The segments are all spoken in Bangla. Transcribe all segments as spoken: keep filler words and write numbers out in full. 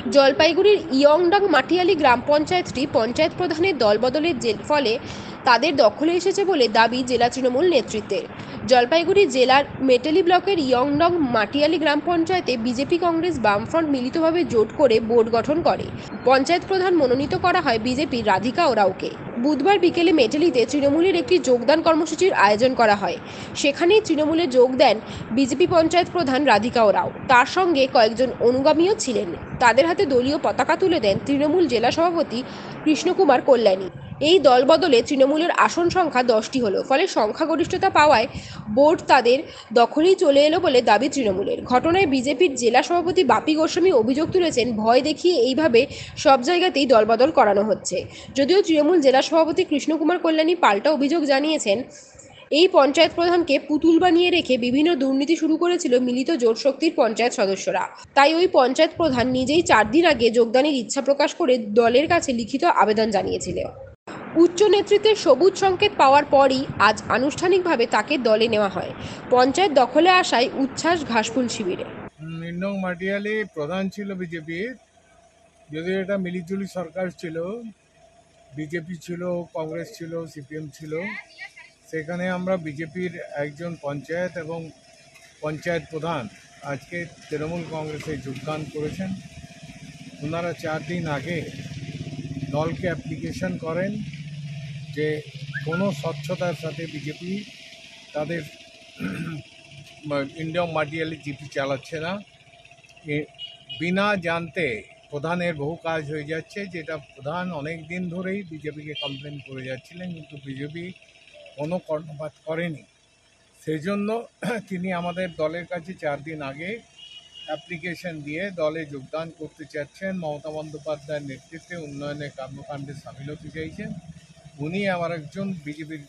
জলপাইগুড়ির ইয়ংডং মাটিয়ালি গ্রাম পঞ্চায়েতটি পঞ্চায়েত প্রধানের দলবদলের ফলে তাদের দখলে এসেছে বলে দাবি জেলা তৃণমূল নেতৃত্বের। জলপাইগুড়ি জেলার মেটেলি ব্লকের ইয়ংডং মাটিয়ালি গ্রাম পঞ্চায়েতে বিজেপি কংগ্রেস বামফ্রন্ট মিলিতভাবে জোট করে বোর্ড গঠন করে। পঞ্চায়েত প্রধান মনোনীত করা হয় বিজেপির রাধিকা ওরাওকে। বুধবার বিকেলে মেটেলিতে তৃণমূলের একটি যোগদান কর্মসূচির আয়োজন করা হয়। সেখানেই তৃণমূলে যোগ দেন বিজেপি পঞ্চায়েত প্রধান রাধিকা ওরাও। তার সঙ্গে কয়েকজন অনুগামীও ছিলেন। তাদের হাতে দলীয় পতাকা তুলে দেন তৃণমূল জেলা সভাপতি কৃষ্ণকুমার কল্যাণী। এই দলবদলে তৃণমূলের আসন সংখ্যা দশটি হলো, ফলে সংখ্যাগরিষ্ঠতা পাওয়ায় বোর্ড তাদের দখলেই চলে এলো বলে দাবি তৃণমূলের। ঘটনায় বিজেপির জেলা সভাপতি বাপি গোস্বামী অভিযোগ তুলেছেন, ভয় দেখিয়ে এইভাবে সব জায়গাতেই দলবদল করানো হচ্ছে। যদিও তৃণমূল জেলা সভাপতি কৃষ্ণকুমার কল্যাণী পাল্টা অভিযোগ জানিয়েছেন, এই পঞ্চায়েত প্রধানকে পুতুল বানিয়ে রেখে বিভিন্ন দুর্নীতি শুরু করেছিল মিলিত জোট শক্তির পঞ্চায়েত সদস্যরা। তাই ওই পঞ্চায়েত প্রধান নিজেই চার দিন আগে যোগদানের ইচ্ছা প্রকাশ করে দলের কাছে লিখিত আবেদন জানিয়েছিল। উচ্চ নেতৃত্বের সবুজ সংকেত পাওয়ার পরই আজ আনুষ্ঠানিকভাবে তাকে দলে নেওয়া হয়। পঞ্চায়েত দখলে আসায় উচ্ছ্বাস ঘাসফুল শিবিরে। ইয়ংডং মাটিয়ালি প্রধান ছিল বিজেপির, যদিও এটা মিলিজুলি সরকার ছিল, বিজেপি ছিল, কংগ্রেস ছিল, সিপিএম ছিল। সেখানে আমরা বিজেপির একজন পঞ্চায়েত এবং পঞ্চায়েত প্রধান আজকে তৃণমূল কংগ্রেসে যোগদান করেছেন। ওনারা চার দিন আগে দলকে অ্যাপ্লিকেশন করেন যে কোনো স্বচ্ছতার সাথে বিজেপি তাদের ইয়ংডং মাটিয়ালি জিপি চালাচ্ছে না। বিনা জানতে প্রধানের বহু কাজ হয়ে যাচ্ছে, যেটা প্রধান অনেক দিন ধরেই বিজেপিকে কমপ্লেন করে যাচ্ছিলেন, কিন্তু বিজেপি কোনো কর্ণপাত করেনি। সেই জন্য তিনি আমাদের দলের কাছে চার দিন আগে অ্যাপ্লিকেশন দিয়ে দলে যোগদান করতে চাচ্ছেন। মমতা বন্দ্যোপাধ্যায়ের নেতৃত্বে উন্নয়নের কর্মকাণ্ডে সামিল হতে চাইছেন। উনি আমার একজন বিজেপির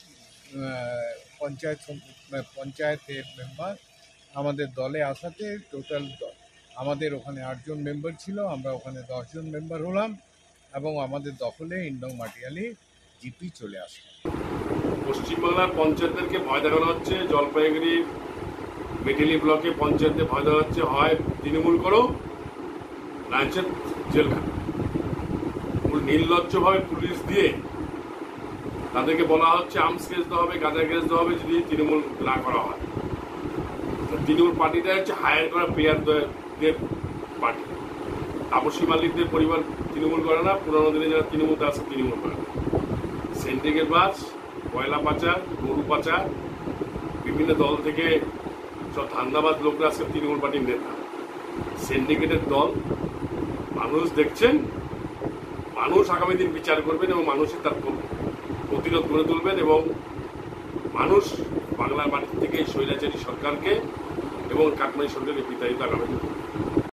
পঞ্চায়েত পঞ্চায়েতের মেম্বার। আমাদের দলে আসাতে টোটাল আমাদের ওখানে আটজন মেম্বার ছিল, আমরা ওখানে দশজন মেম্বার হলাম এবং আমাদের দখলে ইয়ংডং মাটিয়ালি জিপি চলে আসলো। পশ্চিমবাংলার পঞ্চায়েতদেরকে ভয় দেখানো হচ্ছে, জলপাইগুড়ি মেটেলি ব্লকে পঞ্চায়েতে ভয় দেওয়া হচ্ছে, হয় তৃণমূল করো না হচ্ছে জেলখানা। নির্লজ্জভাবে পুলিশ দিয়ে তাদেরকে বলা হচ্ছে আর্মস কেস দেওয়া হবে, গাঁজা কেস দেওয়া হবে যদি তৃণমূল না করা হয়। তৃণমূল পার্টিটা হচ্ছে হায়ার করা প্লেয়ারদের পার্টি। তাপসী মালিকদের পরিবার তৃণমূল করে না, পুরানো দিনে যারা তৃণমূল আছে তৃণমূল করে না। সেন্টিকের বাস, কয়লা পাচার, গরু পাচার, বিভিন্ন দল থেকে সব ধান্দাবাজ লোকরা আজকে তৃণমূল পার্টির নেতা। সিন্ডিকেটের দল। মানুষ দেখছেন, মানুষ আগামী দিন বিচার করবেন এবং মানুষের তার প্রতিরোধ গড়ে তুলবেন এবং মানুষ বাংলার মাটির থেকে এই স্বৈরাচারী সরকারকে এবং কাকমাই সরকারকে বিতাড়িত আগামী দিন।